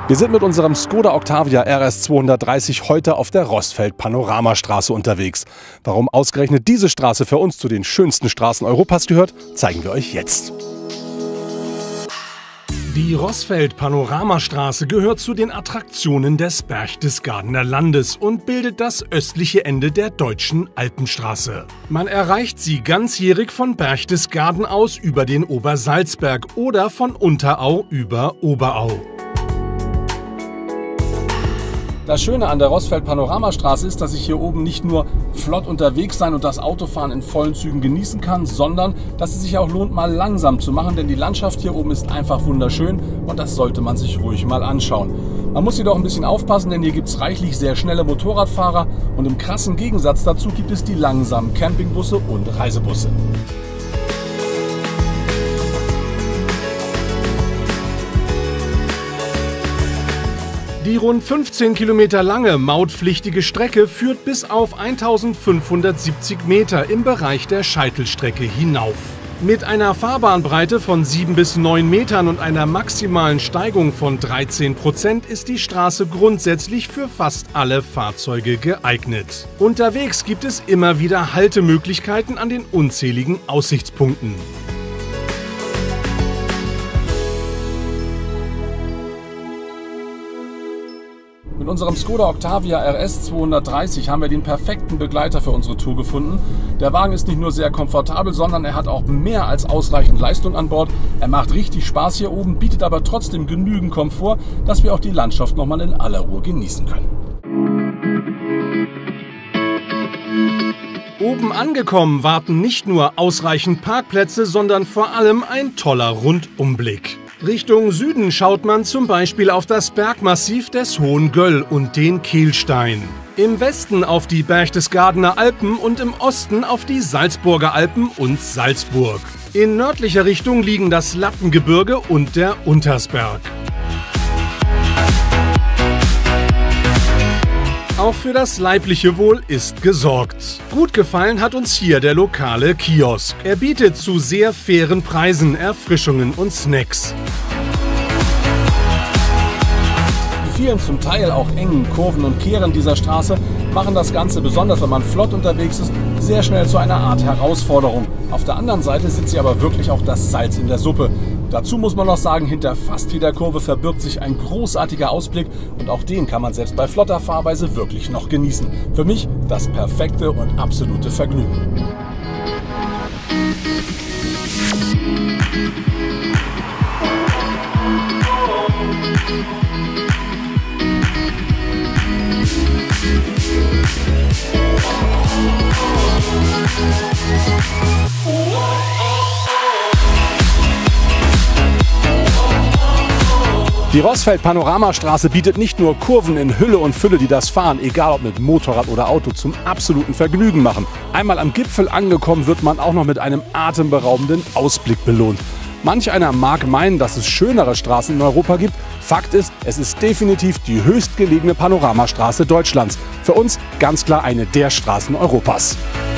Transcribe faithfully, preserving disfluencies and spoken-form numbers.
Wir sind mit unserem Skoda Octavia R S zweihundertdreißig heute auf der Roßfeld-Panoramastraße unterwegs. Warum ausgerechnet diese Straße für uns zu den schönsten Straßen Europas gehört, zeigen wir euch jetzt. Die Roßfeld-Panoramastraße gehört zu den Attraktionen des Berchtesgadener Landes und bildet das östliche Ende der Deutschen Alpenstraße. Man erreicht sie ganzjährig von Berchtesgaden aus über den Obersalzberg oder von Unterau über Oberau. Das Schöne an der Roßfeld-Panoramastraße ist, dass ich hier oben nicht nur flott unterwegs sein und das Autofahren in vollen Zügen genießen kann, sondern dass es sich auch lohnt, mal langsam zu machen, denn die Landschaft hier oben ist einfach wunderschön und das sollte man sich ruhig mal anschauen. Man muss jedoch ein bisschen aufpassen, denn hier gibt es reichlich sehr schnelle Motorradfahrer und im krassen Gegensatz dazu gibt es die langsamen Campingbusse und Reisebusse. Die rund fünfzehn Kilometer lange mautpflichtige Strecke führt bis auf eintausendfünfhundertsiebzig Meter im Bereich der Scheitelstrecke hinauf. Mit einer Fahrbahnbreite von sieben bis neun Metern und einer maximalen Steigung von dreizehn Prozent ist die Straße grundsätzlich für fast alle Fahrzeuge geeignet. Unterwegs gibt es immer wieder Haltemöglichkeiten an den unzähligen Aussichtspunkten. Mit unserem Skoda Octavia R S zweihundertdreißig haben wir den perfekten Begleiter für unsere Tour gefunden. Der Wagen ist nicht nur sehr komfortabel, sondern er hat auch mehr als ausreichend Leistung an Bord. Er macht richtig Spaß hier oben, bietet aber trotzdem genügend Komfort, dass wir auch die Landschaft nochmal in aller Ruhe genießen können. Oben angekommen warten nicht nur ausreichend Parkplätze, sondern vor allem ein toller Rundumblick. Richtung Süden schaut man zum Beispiel auf das Bergmassiv des Hohen Göll und den Kehlstein. Im Westen auf die Berchtesgadener Alpen und im Osten auf die Salzburger Alpen und Salzburg. In nördlicher Richtung liegen das Lappengebirge und der Untersberg. Auch für das leibliche Wohl ist gesorgt. Gut gefallen hat uns hier der lokale Kiosk. Er bietet zu sehr fairen Preisen Erfrischungen und Snacks. Die vielen zum Teil auch engen Kurven und Kehren dieser Straße machen das Ganze, besonders wenn man flott unterwegs ist, sehr schnell zu einer Art Herausforderung. Auf der anderen Seite sind sie aber wirklich auch das Salz in der Suppe. Dazu muss man noch sagen, hinter fast jeder Kurve verbirgt sich ein großartiger Ausblick und auch den kann man selbst bei flotter Fahrweise wirklich noch genießen. Für mich das perfekte und absolute Vergnügen. Die Roßfeld-Panoramastraße bietet nicht nur Kurven in Hülle und Fülle, die das Fahren, egal ob mit Motorrad oder Auto, zum absoluten Vergnügen machen. Einmal am Gipfel angekommen, wird man auch noch mit einem atemberaubenden Ausblick belohnt. Manch einer mag meinen, dass es schönere Straßen in Europa gibt. Fakt ist, es ist definitiv die höchstgelegene Panoramastraße Deutschlands. Für uns ganz klar eine der Straßen Europas.